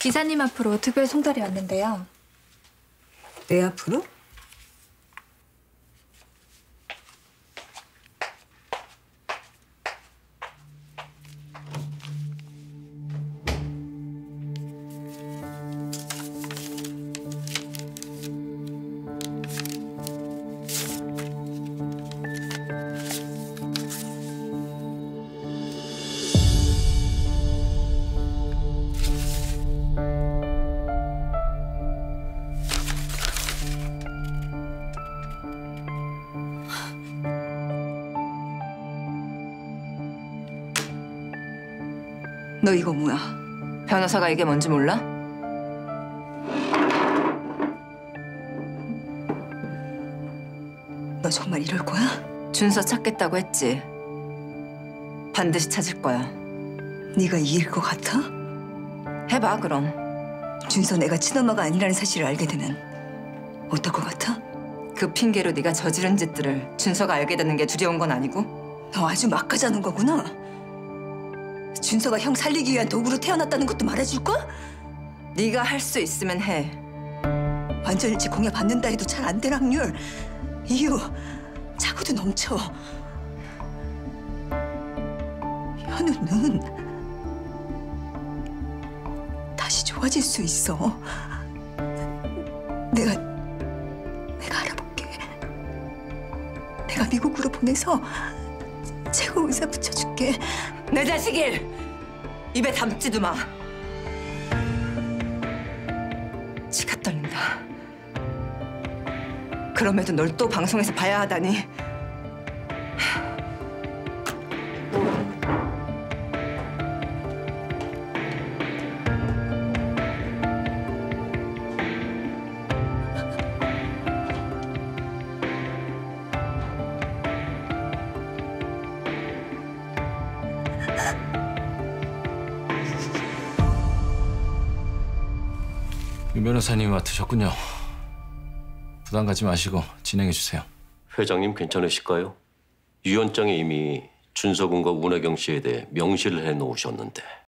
기사님 앞으로 특별 송달이 왔는데요. 내 앞으로? 너 이거 뭐야? 변호사가 이게 뭔지 몰라? 너 정말 이럴 거야? 준서 찾겠다고 했지. 반드시 찾을 거야. 네가 이길 것 같아? 해봐, 그럼. 준서 내가 친엄마가 아니라는 사실을 알게 되면 어떨 것 같아? 그 핑계로 네가 저지른 짓들을 준서가 알게 되는 게 두려운 건 아니고? 너 아주 막가자는 거구나. 준서가 형 살리기 위한 도구로 태어났다는 것도 말해줄까? 네가 할 수 있으면 해. 완전일치 공약 받는다 해도 잘 안 될 확률. 이유, 차고도 넘쳐. 현우는 다시 좋아질 수 있어. 내가 알아볼게. 내가 미국으로 보내서 최고 의사 붙여줄게. 내 자식일! 입에 담지도 마. 치가 떨린다. 그럼에도 널 또 방송에서 봐야 하다니. 유 변호사님 맡으셨군요. 부담 갖지 마시고 진행해 주세요. 회장님 괜찮으실까요? 유언장에 이미 준서 군과 운하경 씨에 대해 명시를 해놓으셨는데.